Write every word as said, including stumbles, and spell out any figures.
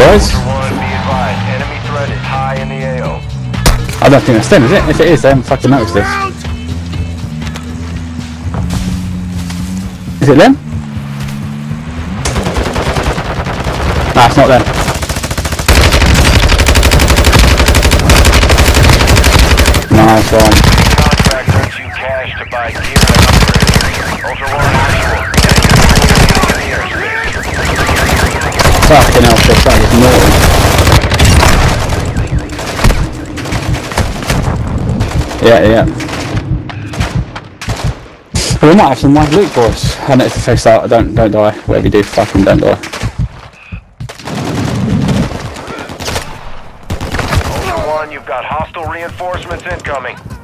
boys. Ultra One, be advised, enemy threat is high in the A O. I don't think that's them, is it? If it is, they haven't fucking noticed this. Is it them? Nah, it's not them. Nice one. Contract brings you cash to buy gear and upgrades. Ultra One, actual. Fucking hell, shit, that was naughty. Yeah, yeah. We might have some nice loot for us. And it's a face out, don't don't die. Whatever you do, fucking don't die. Ultra One, you've got hostile reinforcements incoming.